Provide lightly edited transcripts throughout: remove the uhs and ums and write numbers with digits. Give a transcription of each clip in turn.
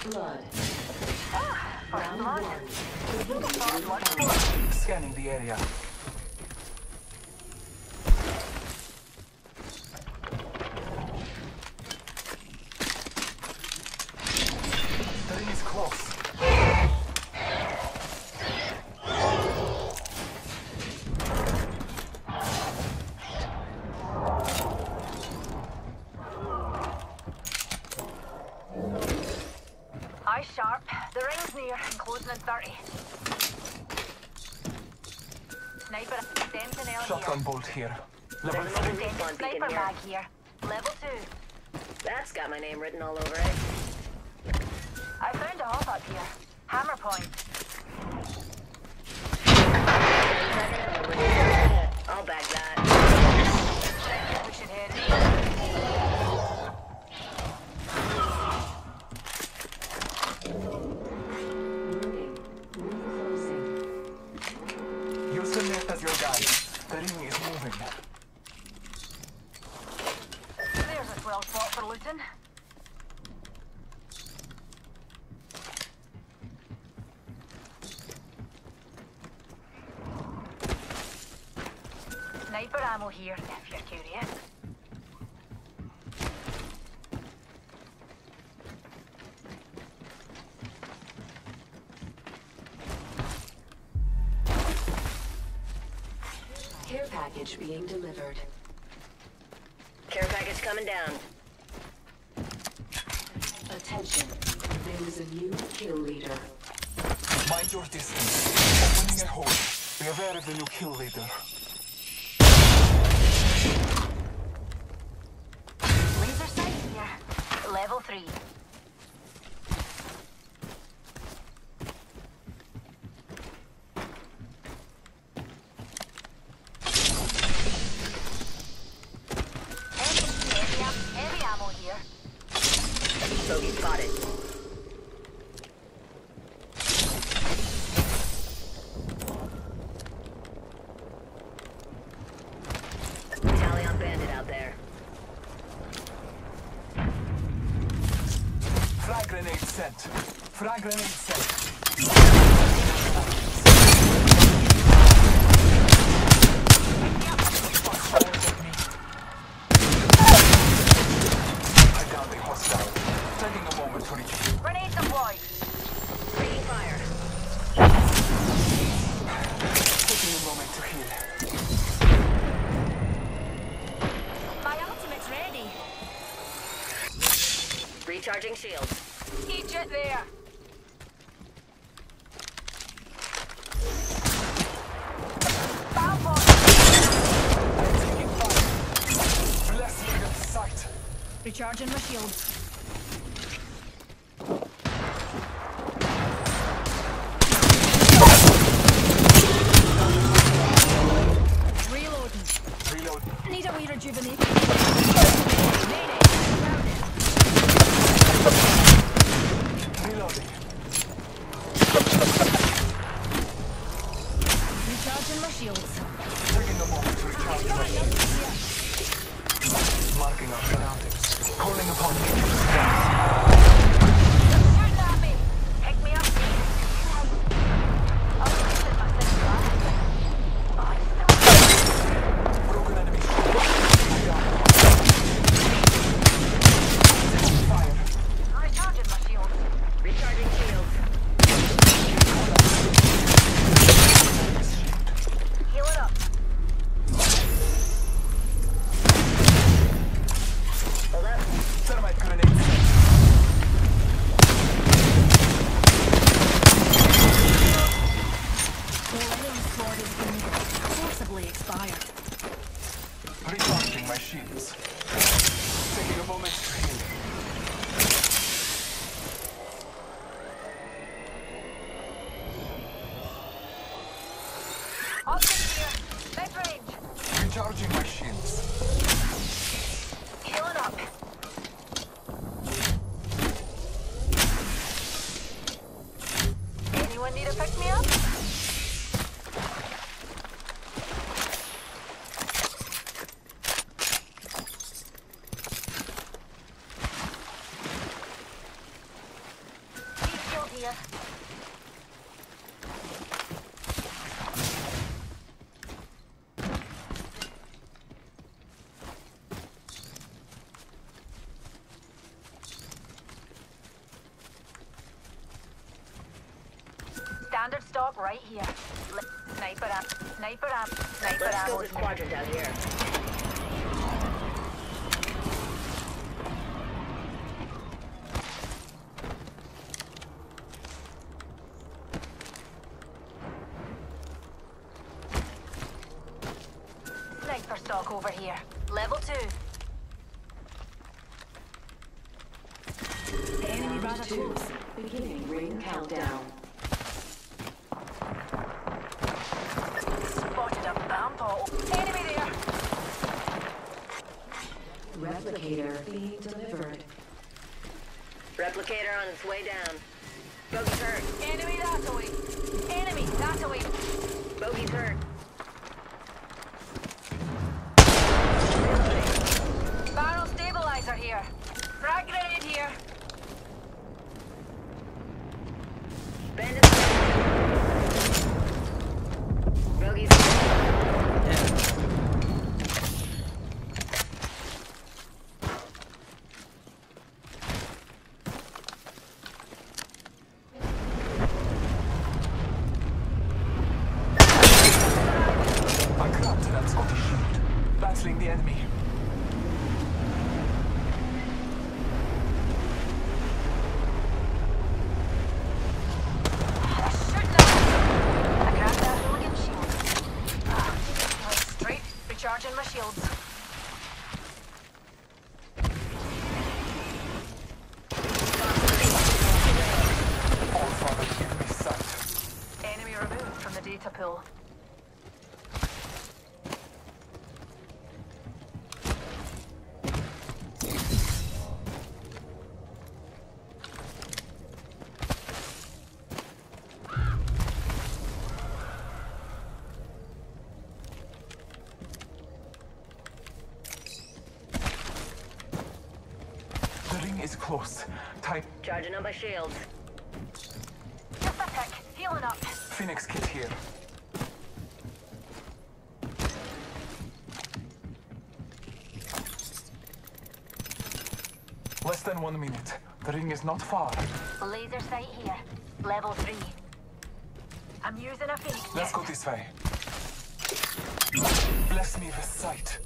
blood. Round one. Scanning the area. The ring is close. Eyes sharp. The ring's near and closing in 30. Sniper sentinel Shotgun here. bolt here. There's Level another 3. respawn beacon Sniper here. mag here. Level 2. That's got my name written all over it. I found a hop up here. Hammer point. I'll bag that. We should head. Warning. Ring closing. Use the net as your guide. The ring is moving. There's a swell spot for looting. Sniper ammo here, if you're curious. Care package being delivered. Care package coming down. Attention. There is a new kill leader. Mind your distance. Opening a hole. Be aware of the new kill leader. Laser sight here. Level 3. Heavy ammo here. Bogey spotted. Tally on bandit out there. Frag grenade sent. Frag grenade sent. Fire at me. I downed a hostile. Taking a moment to reach. Grenade deployed. Bringing fire. Taking a moment to heal. My ultimate's ready. Recharging shields. Each it there. Bow Taking fire. Bless me with sight. recharging my shields. Reloading. Reload. Need a wee rejuvenate. Reloading. Recharging my shields. Taking a moment to recharge my shield. Marking our surroundings. Calling upon me. Shooting at me. Pick me up. I'll fix it myself. Oh, it's Broken enemy. Taking fire. recharging my shields. Recharging shields. Heal it up. Hold up. Thermite grenade sent. The living sword has been forcibly expired. Recharging my shields. Taking a moment to heal. Optics here. Mid range. Recharging my shields. Heal it up. Anyone need a pick me up? stock right here. Sniper amp, sniper amp, sniper Let's ammo go this here. quadrant out here. Sniper stock over here. Level 2. Enemy rather close. Beginning ring countdown. Spotted a bomb bottle. Enemy there. Replicator being delivered. Replicator on its way down. Bogey's hurt. Enemy that away. Enemy that away. Bogey's hurt. Barrel stabilizer here. Frag grenade here. Bandits. Bogey's hurt. I grabbed that Scottish shield, battling the enemy. I grabbed that hooligan shield. Went straight, recharging my shields. All father enemy sight. Enemy removed from the data pool. The ring is close. Time. Charging on my shields. Just a tick. Healing up. Phoenix kit here. Less than 1 minute. The ring is not far. Laser sight here. Level 3. I'm using a Phoenix Let's kit. go this way. Bless me with sight.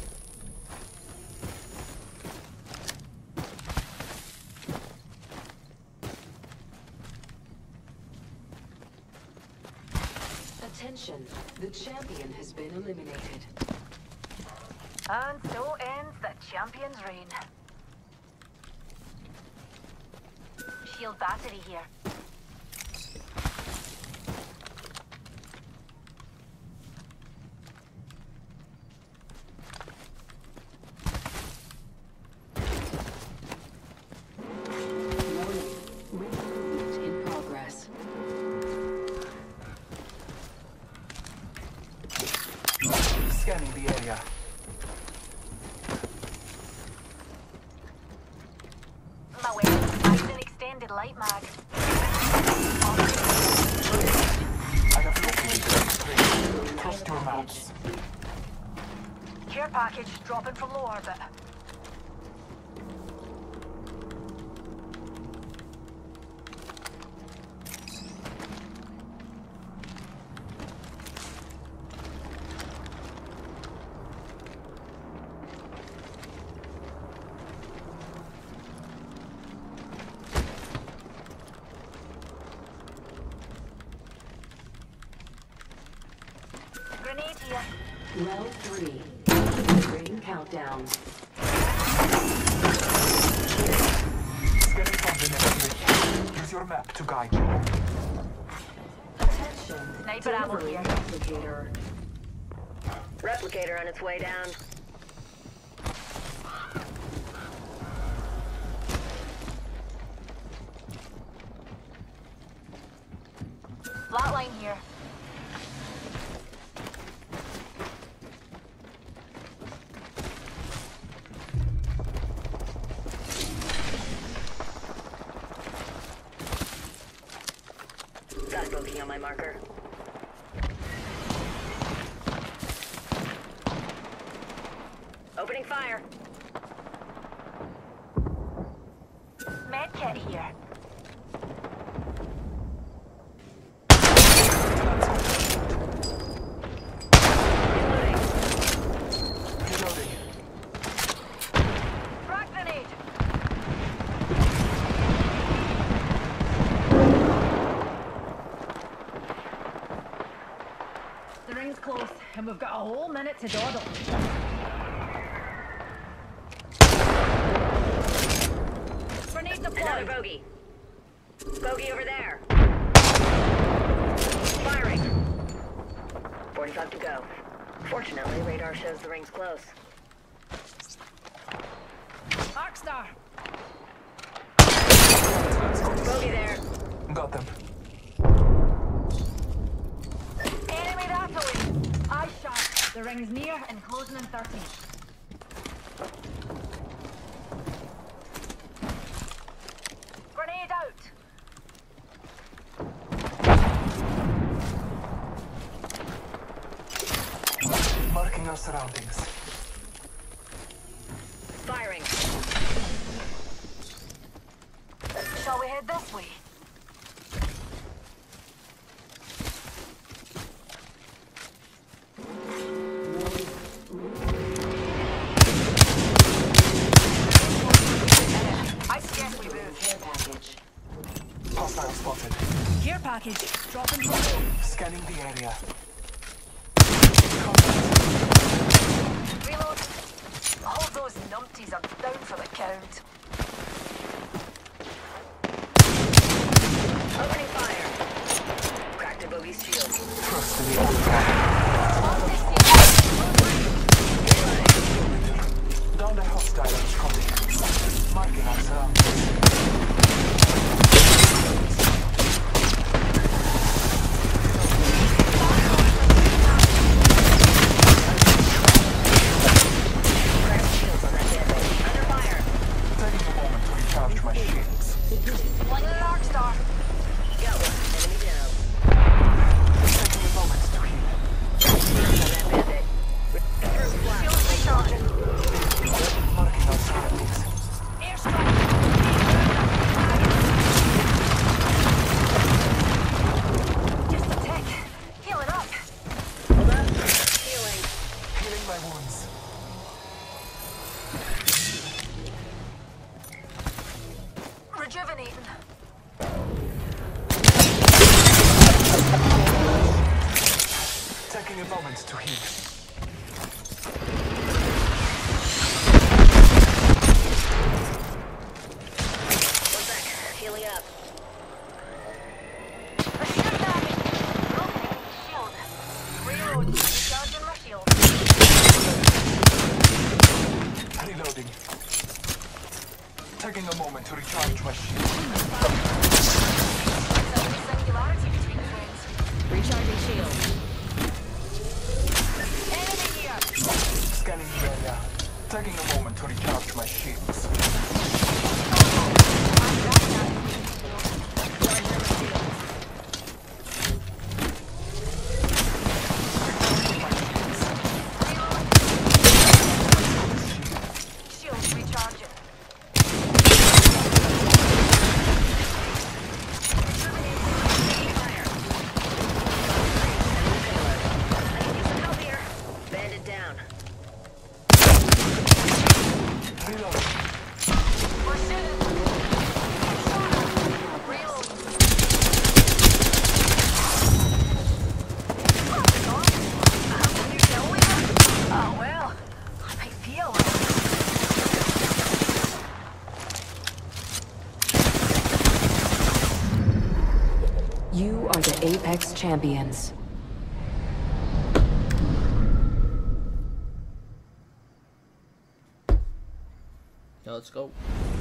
Attention, the champion has been eliminated. And so ends the champion's reign. Shield battery here. Warning, ring movement in progress. Scanning the area. My weapon finds an extended light mag. I have located the ring. Trust your maps. Care package dropping from low orbit. Grenade here. Round 3. Ring countdown. Scanning from the next ring. Use your map to guide you. Attention, Sniper ammo delivering here. replicator. Replicator on its way down. Flatline here. Got bogey on my marker. Opening fire. Med kit here. We've got a whole minute to dawdle. Grenade Another deployed. bogey. Bogey over there. Firing. 45 to go. Fortunately, radar shows the ring's close. Arcstar. Bogey there. Got them. Enemy that away. Eye shot. The ring's near and closing in 30. Grenade out. Marking our surroundings. Firing. Shall we head this way? I suggest we move. Care package. Hostile spotted. Care package. Dropping below. Scanning the area. Reload. All those numpties are down for the count. Opening fire. Cracked a bogey's shield. Trust in the old guy. Down the hostile copy. Marking our surroundings. Cracked shields on that dead bogey. Under fire. Taking a moment to recharge my shields. Flying an Arcstar. Got one. Enemy down. Taking a moment to heal. On that bandit. Through flash. Shields recharging. Marking our surroundings. Airstrike. Just a tick. Healing up. Hold up. Healing. Healing my wounds. Rejuvenating. Taking a moment to heal. One sec. Healing up. A shield package. Rotating shield. Reload. Recharging my shield. Reloading. Taking a moment to recharge my shield. Some singularity between friends. Recharging shield. Enemy here. Scanning the area. Taking a moment to recharge my shields. Shields recharging. Fire. I can use some help here. Bandit down. Reloading. We're shooting. Reload. Oh well, I might feel it. You are the Apex Champions. Yeah, let's go.